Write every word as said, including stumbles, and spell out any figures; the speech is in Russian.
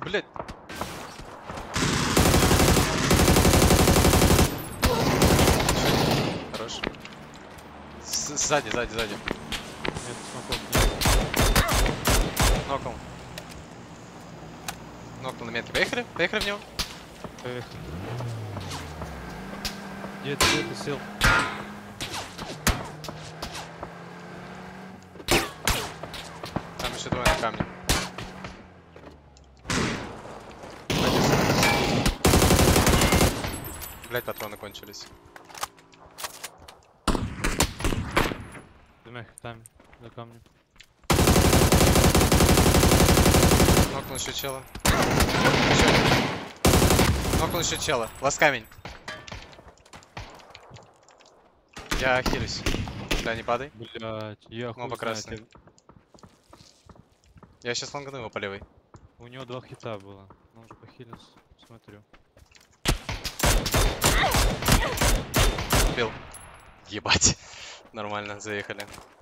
блядь. Хорош. С сзади, сзади, сзади. Нет, смоков нет. Нокнул. Нокнул на метке. Поехали? Поехали в него. Поехали. Где ты, где ты сел? Там еще двое на камне. Блять, патроны кончились. Ты мягко там, за камнем. Нокнул еще чела. Еще. Нокнул еще чела. Лаз камень. Я хилюсь. Да, не падай. Блять, я хуй Моба знает, красный. я- Я сейчас лонгану его по левой. У него два хита было. Он же похилился. Смотрю. Убил. Ебать. Нормально, заехали.